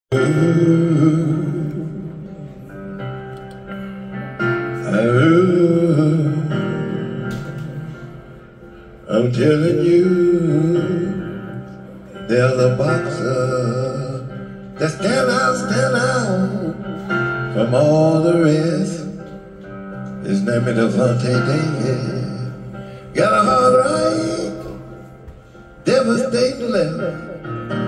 I'm telling you, there's a boxer that stand out from all the rest. His name is Gervonta. Got a hard right, devastating left.